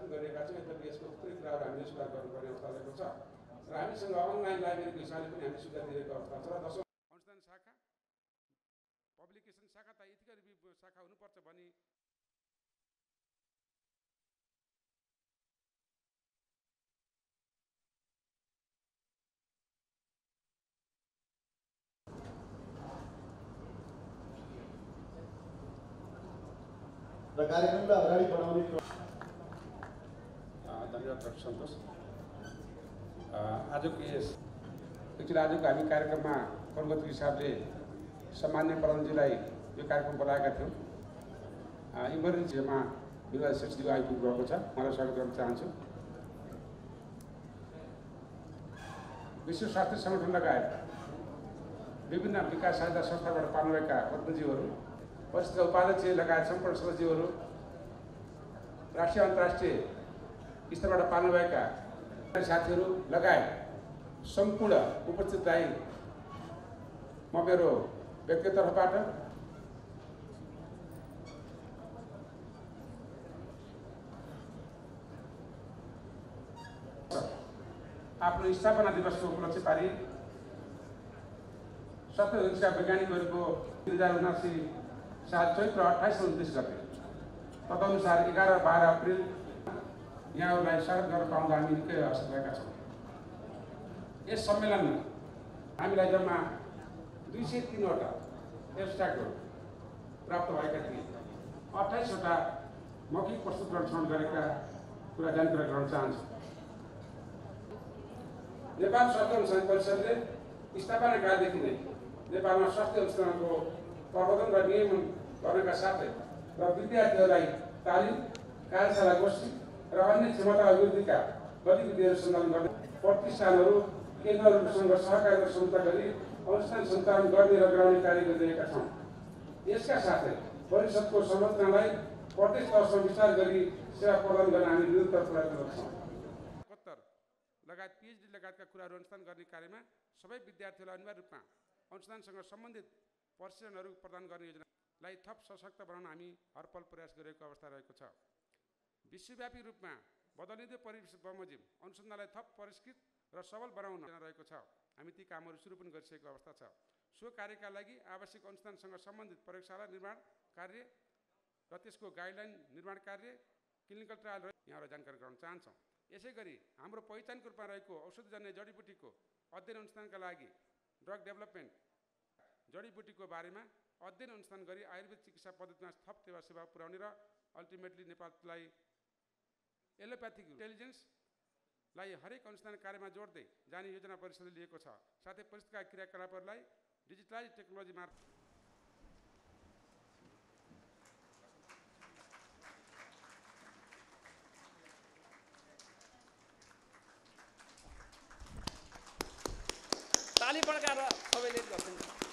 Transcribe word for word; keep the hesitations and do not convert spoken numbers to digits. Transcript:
पनि गरिरहेका छौँ। यद्यपि यसको थुप्रै कुराहरू हामीले सुधार गर्नुपर्ने अवस्था रहेको छ र हामीसँग अनलाइन लाइब्रेरीको हिसाबले पनि हामीले सुविधा दिएको अवस्था छ र दशौँ अनुसन्धान शाखा पब्लिकेसन शाखा त एथिकल रिभ्यू शाखा हुनुपर्छ भनी र कार्यक्रमलाई अगाडि बढाउने धन्यवाद डाक्टर सन्तोष। आजको यस एक्चुअली आजको हामी कार्यक्रममा क्रमगत हिसाबले सामान्य प्रधानजीलाई यो कार्यक्रम बोलाएका थियौँ। इमर्जेन्सीमा विवाद सेक्सजीको आइपुग्नु भएको छ, उहाँलाई स्वागत गर्न चाहन्छु। विश्व स्वास्थ्य सङ्गठन लगायत विभिन्न विकास सहायता संस्थाबाट पाल्नुभएका प्रतिनिधिहरू, वरिष्ठ उपाध्यक्ष लगायत सम्पूर्ण सदस्यहरू, राष्ट्रिय अन्तर्राष्ट्रिय स्तरबाट पाल्नुभएका साथीहरू लगायत सम्पूर्ण उपस्थितलाई म मेरो व्यक्तिगत तर्फबाट आफ्नो स्थापना दिवसको उपलक्ष्य पारी स्वास्थ्य शिक्षा वैज्ञानिकहरूको दुई हजार उनासी साल चैत्र अठाइस उन्तिस गते तदनुसार एघार बाह्र अप्रिल यहाँहरूलाई स्वागत गर्न पाउँदा हामी निकै हर्षित भएका छौँ। यस सम्मेलनमा हामीलाई जम्मा दुई सय तिनवटा एब्स्ट्र्याक्टहरू प्राप्त भएका थिए। अठाइसवटा मौखिक प्रस्तुतिकरण छनौट गरेका कुरा जानकारी गराउन चाहन्छु। नेपाल स्वास्थ्य अनुसन्धान परिषदले स्थापना कालदेखि नै नेपालमा स्वास्थ्य अनुसन्धानको प्रबन्धन र नियमन गर्नका साथै र विद्यार्थीहरूलाई तालिम, कार्यशाला, गोष्ठी र अन्य क्षमता अभिवृद्धिका गतिविधिहरू सञ्चालन गर्ने प्रतिष्ठानहरू केन्द्रहरूसँग सहकार्य संस्था गरी अनुष्ठान सञ्चालन गर्ने र गराउने कार्य गरिरहेका छौँ। यसका साथै परिषदको संरचनालाई प्रत्यक्ष तहसम्म विस्तार गरी सेवा प्रदान गर्न हामी निरन्तर प्रयत्नरत छौँ। लगायत पिएचडी लगायतका कुराहरू अनुसन्धान गर्ने कार्यमा सबै विद्यार्थीहरूलाई अनिवार्य रूपमा अनुसन्धानसँग सम्बन्धित प्रशिक्षणहरू प्रदान गर्ने योजनालाई थप सशक्त बनाउन हामी हरपल प्रयास गरिरहेको अवस्था रहेको छ। विश्वव्यापी रूपमा बदलिँदो परिवेश बमोजिम अनुसन्धानलाई थप परिष्कृत र सबल बनाउन रहेको छ। हामी ती कामहरू सुरु पनि गरिसकेको अवस्था छ। सो कार्यका लागि आवश्यक अनुसन्धानसँग सम्बन्धित प्रयोगशाला निर्माण कार्य र त्यसको गाइडलाइन निर्माण कार्य, क्लिनिकल ट्रायल यहाँलाई जानकारी गराउन चाहन्छौँ। यसै गरी हाम्रो पहिचानको रूपमा रहेको औषधजन्य जडीबुटीको अध्ययन अनुसन्धानका लागि ड्रग डेभलपमेन्ट जडीबुटीको बारेमा अध्ययन अनुसन्धान गरी आयुर्वेद चिकित्सा पद्धतिमा थप सेवा सेवा पुर्याउने र अल्टिमेटली नेपाललाई एलोप्याथिक इन्टेलिजेन्सलाई हरेक अनुसन्धान कार्यमा जोड्दै जाने योजना परिषदले लिएको छ। साथै परिषदका क्रियाकलापहरूलाई डिजिटलाइज टेक्नोलोजी मार्फत ताली पड्काएर सबैले गर्छन्।